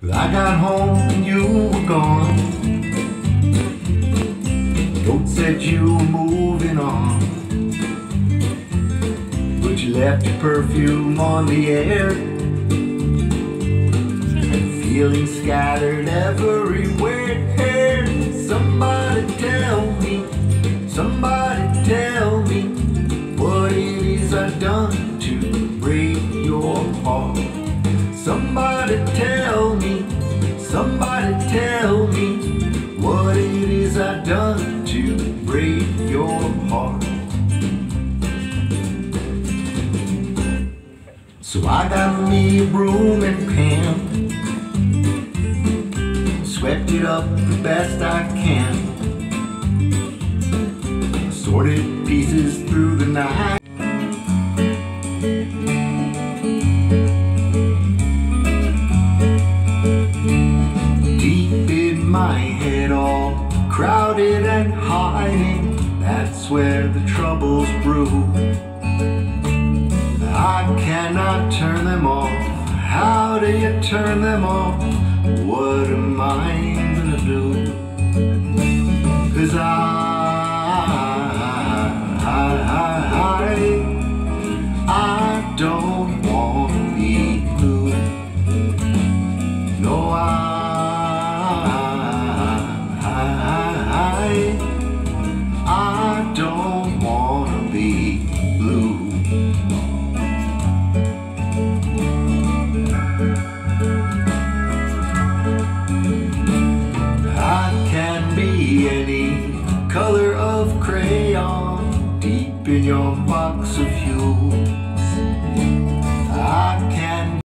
I got home and you were gone. Note said you were moving on, but you left your perfume on the air, and feelings scattered everywhere. Somebody tell me what it is I've done to break your heart. Somebody tell me what it is I've done to break your heart. So I got me a broom and pan, swept it up the best I can, sorted pieces through the night. Deep in my head, all crowded and hiding, that's where the troubles brew. I cannot turn them off. How do you turn them off? What am I gonna do? 'Cause I